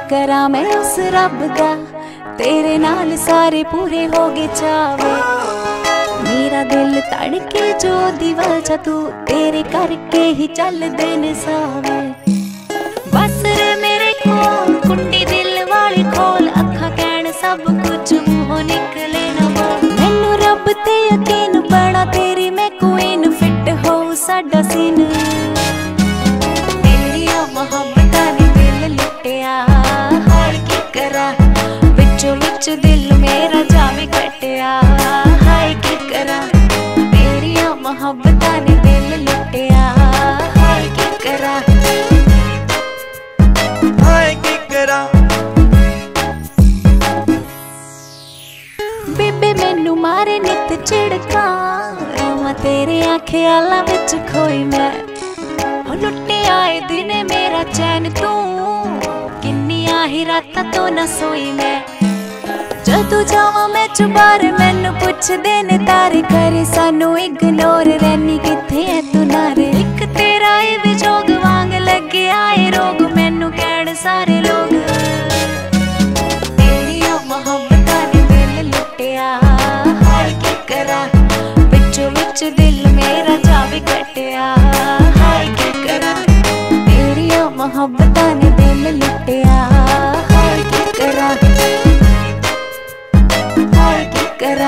करा मैं उस रब दा, तेरे नाल सारे पूरे हो गए चावे। मेरा दिल तड़के जो दिवल तू, तेरे करके ही चल दिन सावे। बस रे मेरे कोल कुंडी दिल वाली खोल, अखा कहन सब कुछ मुंहों निकले ना बोल। मैनू रब ते यकीन बना तेरी मैं क्वीन, फिट हो साडा सीन। तेरिया मोहब्बतां ने दिल लुटिया, हाय की करा विचों विच दिल मेरा जावे कटिया। हाय की करा तेरिया मोहब्बतां ने दिल लुटिया, हाय की करा हाय की करा। बेबे मैनू मारे नित झिड़का, रावां तेरे ख्यालां विच खोई मैं। लुटे आए दिने मेरा चैन तू, किन्नियां ही रातां तो न सोई मैं। जदों जावां मैं चुबारे मैनू पुछदे ने तारे, करे सानू इग्नोर रहनी किथे है तू नारे। इक तेरा ए विजोग वांग लगे आए रोग, मैनू कहण सारे लोग। तेरिया मोहब्बतां ने दिल लुटिया, हाय की करा विचों विच दिल मेरा जावे कटिया। हाय की करा तेरिया मोहब्बतां ने दिल लुटिया, हाय की करा हाय की करा।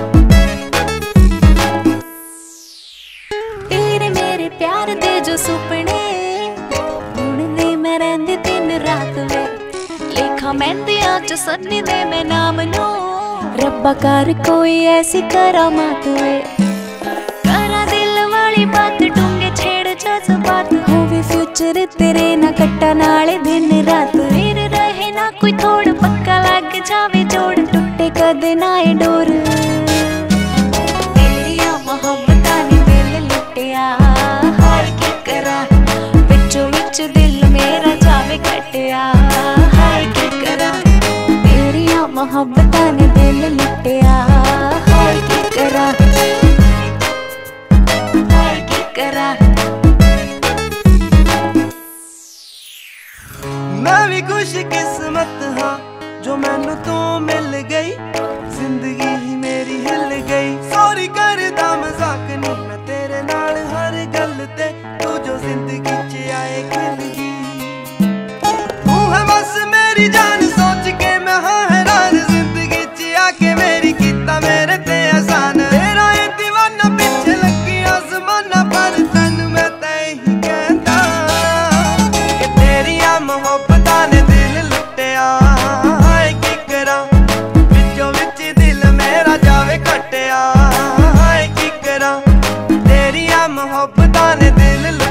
तेरे मेरे प्यार दे जो सुपने, बुनदे मैं रहिंदी दिन रात वे। लेखा मेहंदियां च सन्नी दे मैं नाम नू, रब्बा कर कोई ऐसी करामात वे। करा दिल वाली बात डूंगे छेड़ जज्बात, होवे फ्यूचर तेरे ना कट्टा नाले दिन रात। फिर रहे ना कोई थोड़ पक्का लग जावे जोड़, टुटे कदे ना ए डोर। तेरिया मोहब्बतां ने दिल लुटिया, हाय की करा विचों विच दिल मेरा जावे कटिया। हाय की करा तेरिया मोहब्बतां ने दिल लुटिया, हाय की करा हाय की करा। मैं भी खुश किस्मत हाँ जो मैनू तू मिल गई, जिंदगी ही मेरी हिल गई। सॉरी करदा मजाक नहीं मैं तेरे नाल हर गल ते, तू जो जिंदगी च आए खिल गई। तू है बस मेरी जान सोच के मैं हाँ हैरान, जिंदगी च आके मेरी कीता मेरे ते एहसान। तेरा ये दीवाना पिछे लगी आसमाना, पर तैनू मैं ते ही कहता कि तेरिया मोहब्बतां ने दिल लुटिया। हाय की करा विचों विच दिल मेरा जावे कटिया। हाय की करा तेरिया मोहब्बतां ने दिल लुटिया।